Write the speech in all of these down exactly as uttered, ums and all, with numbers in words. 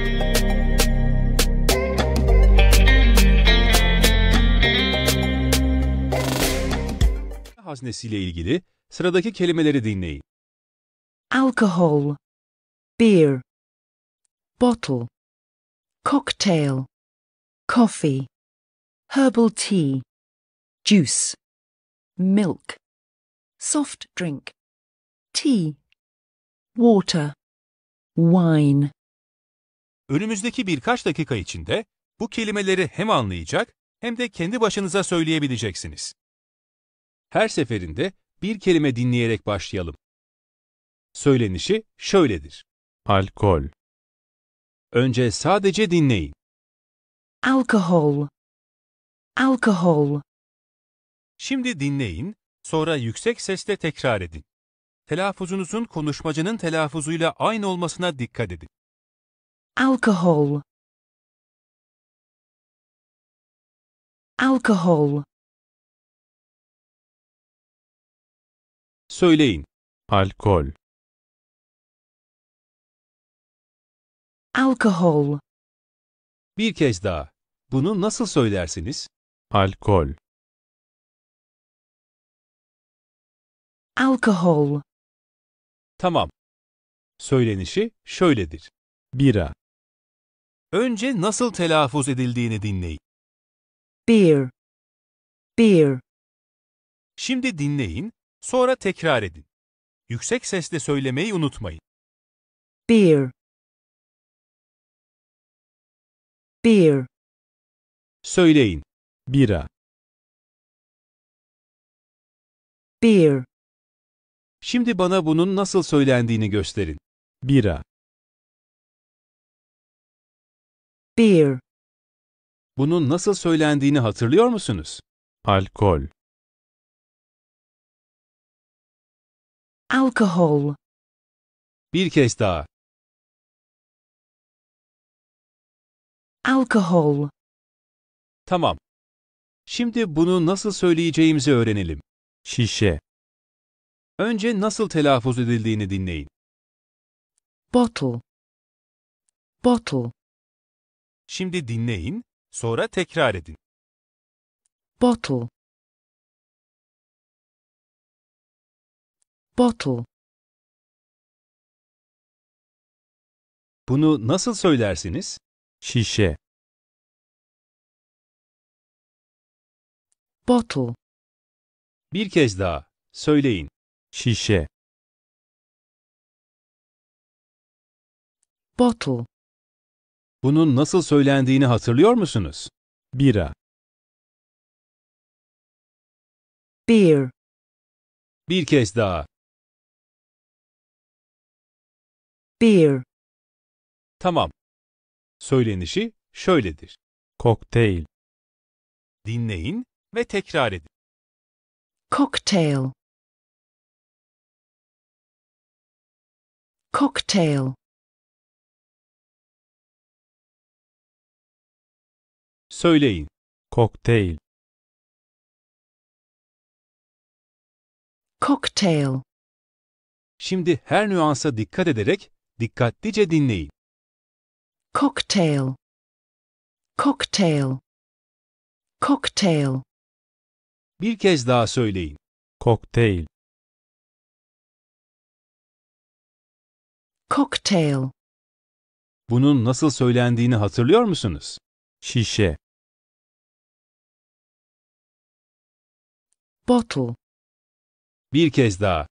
Haznesiyle ilgili sıradaki kelimeleri dinleyin. alcohol, beer, bottle, cocktail, coffee, herbal tea, juice, milk, soft drink, tea, water, wine. Önümüzdeki birkaç dakika içinde bu kelimeleri hem anlayacak hem de kendi başınıza söyleyebileceksiniz. Her seferinde bir kelime dinleyerek başlayalım. Söylenişi şöyledir. Alkol, Önce sadece dinleyin. Alcohol, alcohol, Şimdi dinleyin, sonra yüksek sesle tekrar edin. Telaffuzunuzun konuşmacının telaffuzuyla aynı olmasına dikkat edin. alcohol, alcohol, Söyleyin. alkol, alcohol, Bir kez daha. Bunu nasıl söylersiniz? alkol, alcohol, Tamam. Söylenişi şöyledir. bira, Önce nasıl telaffuz edildiğini dinleyin. beer, beer, Şimdi dinleyin, sonra tekrar edin. Yüksek sesle söylemeyi unutmayın. beer, beer, Söyleyin. bira, beer, Şimdi bana bunun nasıl söylendiğini gösterin. bira, beer, Bunun nasıl söylendiğini hatırlıyor musunuz? alkol, alcohol, Bir kez daha. alcohol, Tamam. Şimdi bunu nasıl söyleyeceğimizi öğrenelim. şişe, Önce nasıl telaffuz edildiğini dinleyin. bottle, bottle, Şimdi dinleyin, sonra tekrar edin. bottle, bottle, Bunu nasıl söylersiniz? şişe, bottle, Bir kez daha. Söyleyin. şişe, bottle, Bunun nasıl söylendiğini hatırlıyor musunuz? bira, beer, Bir kez daha. beer, Tamam. Söylenişi şöyledir. kokteyl, Dinleyin ve tekrar edin. cocktail, cocktail, Söyleyin. kokteyl, cocktail, Şimdi her nüansa dikkat ederek dikkatlice dinleyin. cocktail, cocktail, cocktail, Bir kez daha söyleyin. kokteyl, cocktail, Bunun nasıl söylendiğini hatırlıyor musunuz? şişe, bottle, Bir kez daha.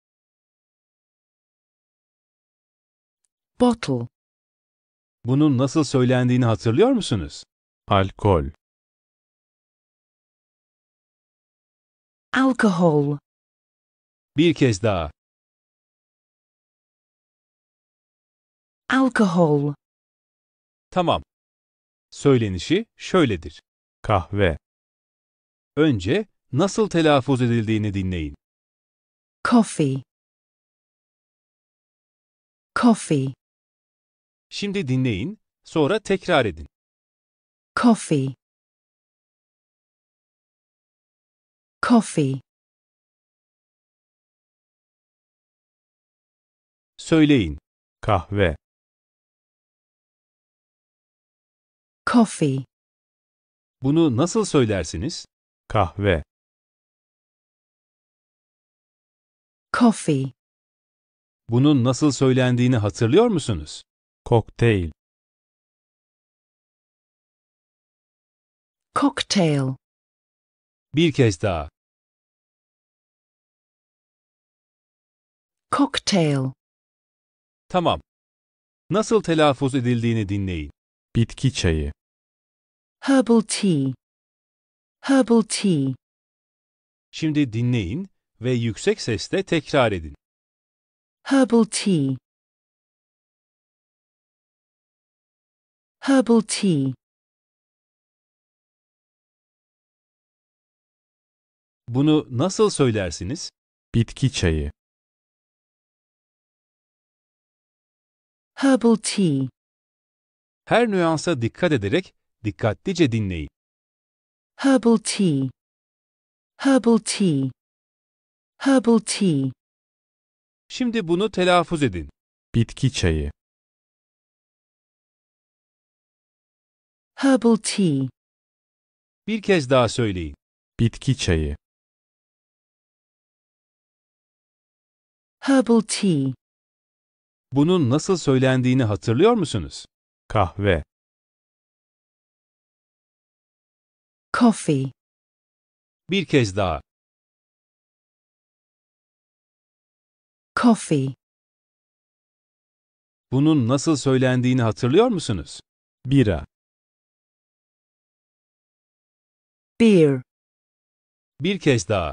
bottle, Bunun nasıl söylendiğini hatırlıyor musunuz? alkol, alcohol, Bir kez daha. alcohol, Tamam. Söylenişi şöyledir. kahve, Önce nasıl telaffuz edildiğini dinleyin. coffee, coffee, Şimdi dinleyin, sonra tekrar edin. coffee, coffee, Söyleyin. kahve, coffee, Bunu nasıl söylersiniz? kahve, coffee, Bunun nasıl söylendiğini hatırlıyor musunuz? kokteyl, cocktail, Bir kez daha. cocktail, Tamam. Nasıl telaffuz edildiğini dinleyin. bitki çayı, herbal tea, herbal tea, Şimdi dinleyin ve yüksek sesle tekrar edin. herbal tea, herbal tea, Bunu nasıl söylersiniz? bitki çayı, herbal tea, Her nüansa dikkat ederek dikkatlice dinleyin. herbal tea, herbal tea, herbal tea, Şimdi bunu telaffuz edin. bitki çayı, herbal tea, Bir kez daha söyleyin. bitki çayı, herbal tea, Bunun nasıl söylendiğini hatırlıyor musunuz? kahve, coffee, Bir kez daha. coffee, Bunun nasıl söylendiğini hatırlıyor musunuz? bira, beer, Bir kez daha.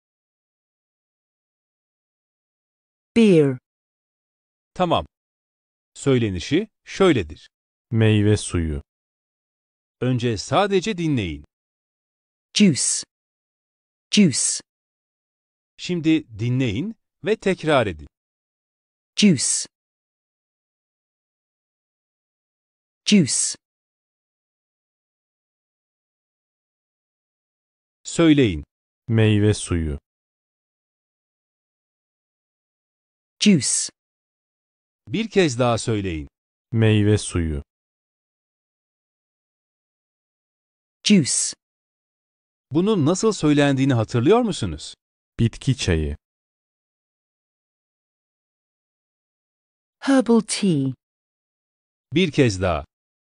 beer, Tamam. Söylenişi şöyledir. meyve suyu, Önce sadece dinleyin. juice, juice, Şimdi dinleyin ve tekrar edin. juice, juice, Söyleyin. meyve suyu, juice, Bir kez daha söyleyin. meyve suyu, juice, Bunun nasıl söylendiğini hatırlıyor musunuz? bitki çayı, herbal tea, Bir kez daha.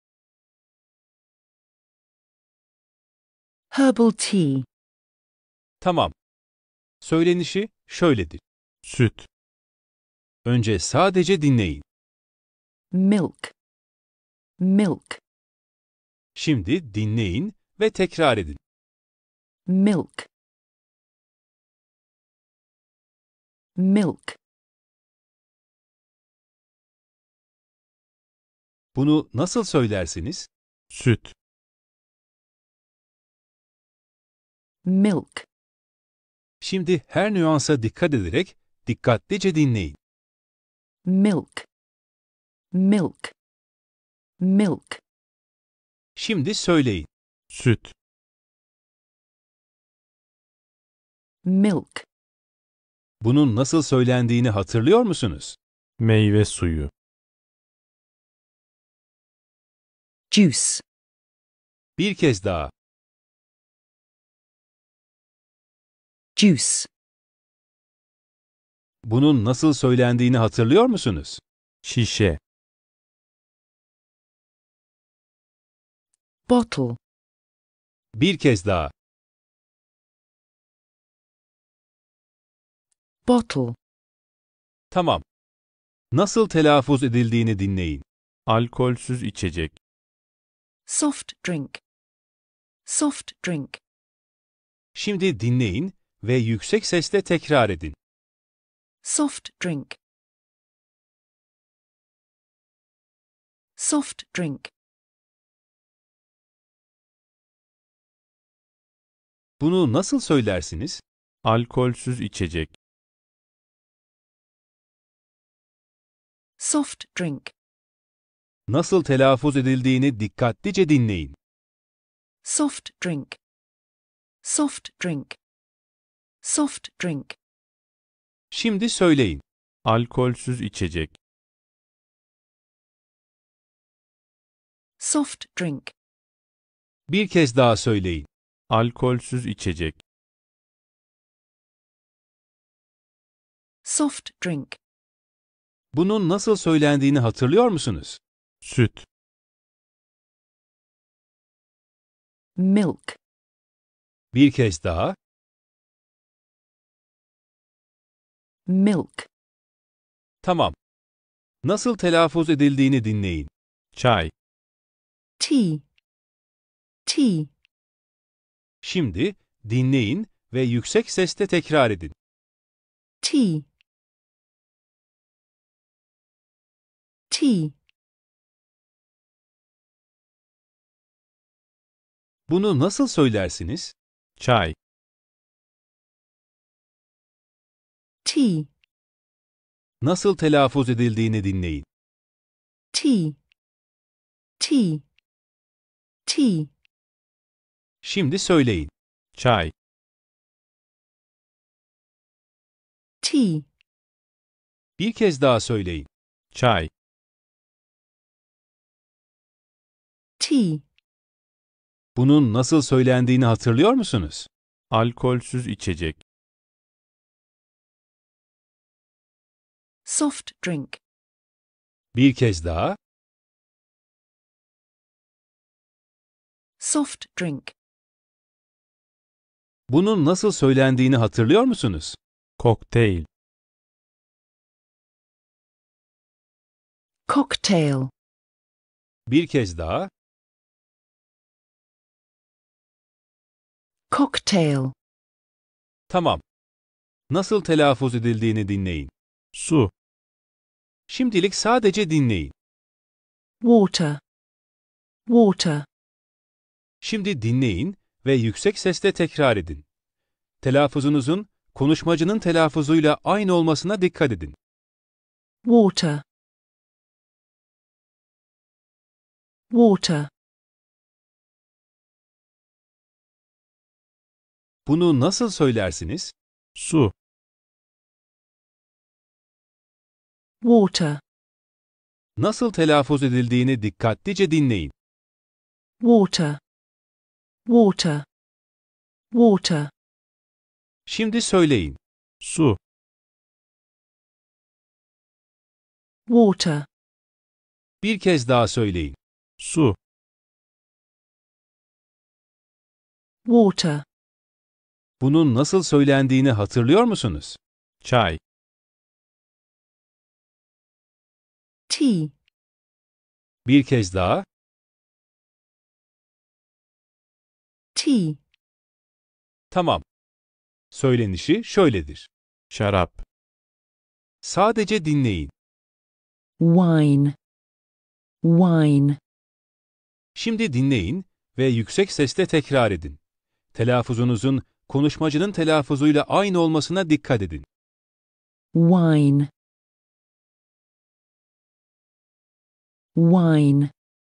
herbal tea, Tamam. Söylenişi şöyledir. süt, Önce sadece dinleyin. milk, milk, Şimdi dinleyin ve tekrar edin. milk, milk, Bunu nasıl söylersiniz? süt, milk, Şimdi her nüansa dikkat ederek dikkatlice dinleyin. milk, milk, milk, Şimdi söyleyin. süt, milk, Bunun nasıl söylendiğini hatırlıyor musunuz? meyve suyu, juice, Bir kez daha. juice, Bunun nasıl söylendiğini hatırlıyor musunuz? şişe, bottle, Bir kez daha. bottle, Tamam. Nasıl telaffuz edildiğini dinleyin. alkolsüz içecek, soft drink, soft drink, Şimdi dinleyin ve yüksek sesle tekrar edin. soft drink, soft drink, Bunu nasıl söylersiniz? alkolsüz içecek, soft drink, Nasıl telaffuz edildiğini dikkatlice dinleyin. soft drink, soft drink, soft drink, Şimdi söyleyin. alkolsüz içecek, soft drink, Bir kez daha söyleyin. Alkolsüz içecek. Soft drink. Bunun nasıl söylendiğini hatırlıyor musunuz? Süt. Milk. Bir kez daha. Milk. Tamam. Nasıl telaffuz edildiğini dinleyin. Çay. Tea. Tea. Şimdi dinleyin ve yüksek sesle tekrar edin. Tea. Tea. Bunu nasıl söylersiniz? Çay. Tea. Nasıl telaffuz edildiğini dinleyin. Tea. Tea. Tea. Şimdi söyleyin. Çay. Tea. Bir kez daha söyleyin. Çay. Tea. Bunun nasıl söylendiğini hatırlıyor musunuz? Alkolsüz içecek. Soft drink. Bir kez daha. Soft drink. Bunun nasıl söylendiğini hatırlıyor musunuz? Kokteyl. Cocktail. Bir kez daha. Cocktail. Tamam. Nasıl telaffuz edildiğini dinleyin. Su. Şimdilik sadece dinleyin. Water. Water. Şimdi dinleyin ve yüksek sesle tekrar edin. Telaffuzunuzun konuşmacının telaffuzuyla aynı olmasına dikkat edin. Water. Water. Bunu nasıl söylersiniz? Su. Water. Nasıl telaffuz edildiğini dikkatlice dinleyin. Water. Water. Water. Şimdi söyleyin. Su. Water. Bir kez daha söyleyin. Su. Water. Bunun nasıl söylendiğini hatırlıyor musunuz? Çay. Tea. Bir kez daha. Tea. Tamam. Söylenişi şöyledir. Şarap. Sadece dinleyin. Wine. Wine. Şimdi dinleyin ve yüksek sesle tekrar edin. Telaffuzunuzun konuşmacının telaffuzuyla aynı olmasına dikkat edin. Wine. Wine.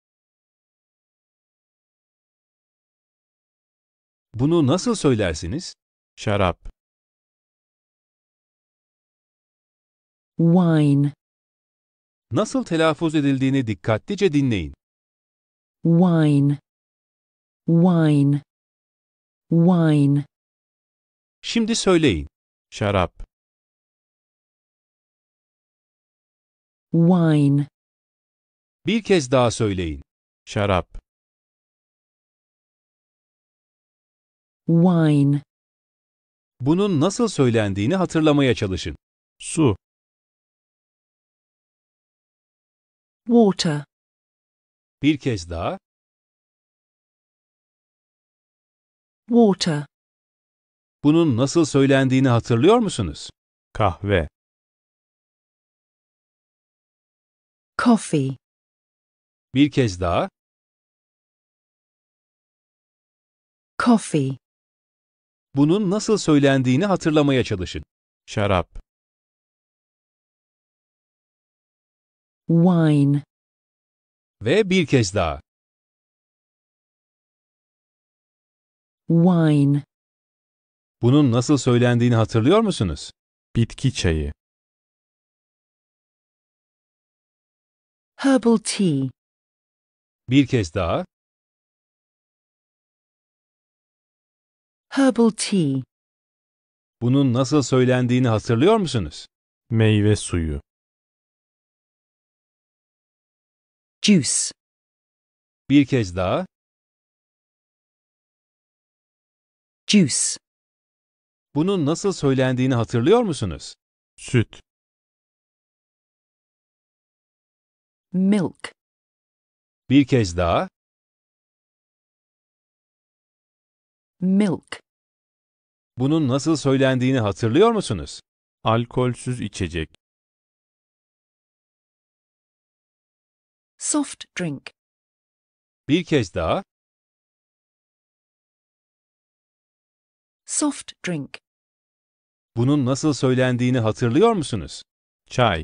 Bunu nasıl söylersiniz? Şarap. Wine. Nasıl telaffuz edildiğini dikkatlice dinleyin. Wine. Wine. Wine. Şimdi söyleyin. Şarap. Wine. Bir kez daha söyleyin. Şarap. Wine. Bunun nasıl söylendiğini hatırlamaya çalışın. Su. Water. Bir kez daha. Water. Bunun nasıl söylendiğini hatırlıyor musunuz? Kahve. Coffee. Bir kez daha. Coffee. Bunun nasıl söylendiğini hatırlamaya çalışın. Şarap. Wine. Ve bir kez daha. Wine. Bunun nasıl söylendiğini hatırlıyor musunuz? Bitki çayı. Herbal tea. Bir kez daha. Herbal tea. Bunun nasıl söylendiğini hatırlıyor musunuz? Meyve suyu. Juice. Bir kez daha. Juice. Bunun nasıl söylendiğini hatırlıyor musunuz? Süt. Milk. Bir kez daha. Milk. Bunun nasıl söylendiğini hatırlıyor musunuz? Alkolsüz içecek. Soft drink. Bir kez daha. Soft drink. Bunun nasıl söylendiğini hatırlıyor musunuz? Çay.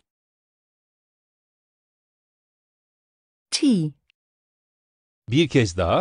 Tea. Bir kez daha.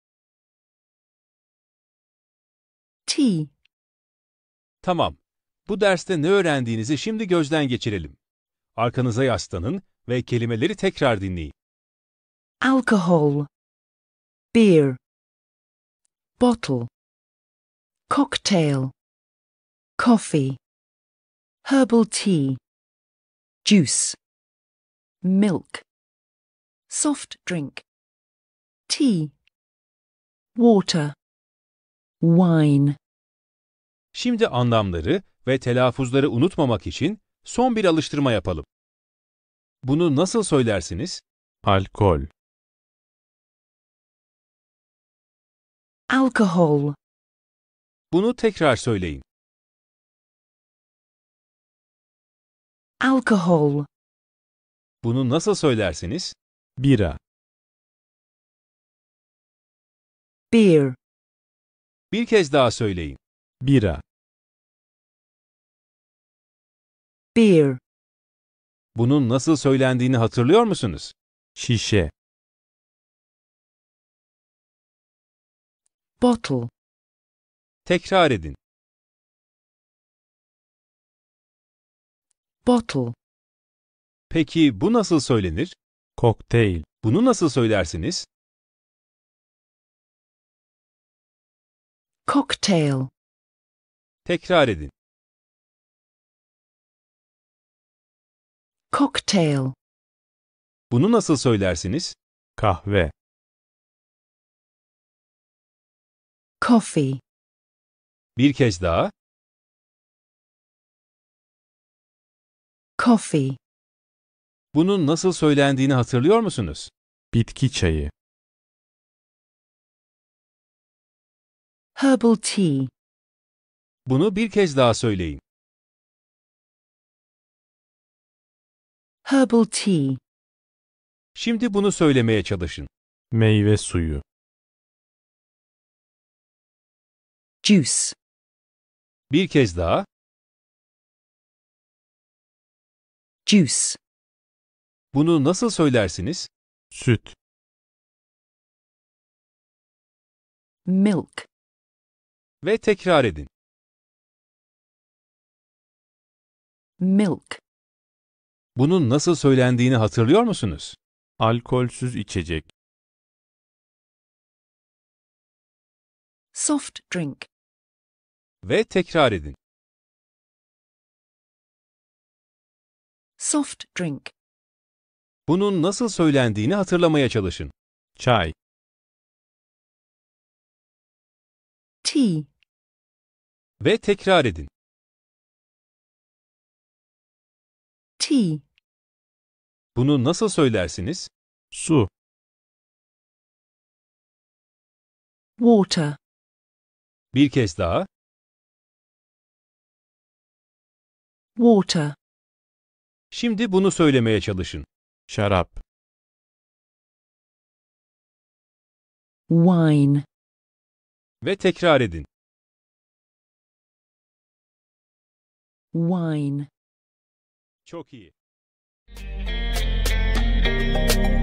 Tea. Tamam. Bu derste ne öğrendiğinizi şimdi gözden geçirelim. Arkanıza yaslanın ve kelimeleri tekrar dinleyin. Alcohol. Beer. Bottle. Cocktail. Coffee. Herbal tea. Juice. Milk. Soft drink. Tea. Water. Wine. Şimdi anlamları ve telaffuzları unutmamak için son bir alıştırma yapalım. Bunu nasıl söylersiniz? Alkol. Alcohol. Bunu tekrar söyleyin. Alcohol. Bunu nasıl söylersiniz? Bira. Beer. Bir kez daha söyleyin. Bira. Beer. Bunun nasıl söylendiğini hatırlıyor musunuz? Şişe. Bottle. Tekrar edin. Bottle. Peki bu nasıl söylenir? Kokteyl. Bunu nasıl söylersiniz? Cocktail. Tekrar edin. Cocktail. Bunu nasıl söylersiniz? Kahve. Coffee. Bir kez daha. Coffee. Bunun nasıl söylendiğini hatırlıyor musunuz? Bitki çayı. Herbal tea. Bunu bir kez daha söyleyin. Herbal tea. Şimdi bunu söylemeye çalışın. Meyve suyu. Juice. Bir kez daha. Juice. Bunu nasıl söylersiniz? Süt. Milk. Ve tekrar edin. Milk. Bunun nasıl söylendiğini hatırlıyor musunuz? Alkolsüz içecek. Soft drink. Ve tekrar edin. Soft drink. Bunun nasıl söylendiğini hatırlamaya çalışın. Çay. Tea. Ve tekrar edin. Tea. Bunu nasıl söylersiniz? Su. Water. Bir kez daha. Water. Şimdi bunu söylemeye çalışın. Şarap. Wine. Ve tekrar edin. Wine. Çok iyi.